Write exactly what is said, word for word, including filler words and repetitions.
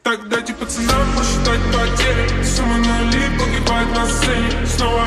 Так дайте пацанам посчитать потери. Сумма нули погибает на сцене. Снова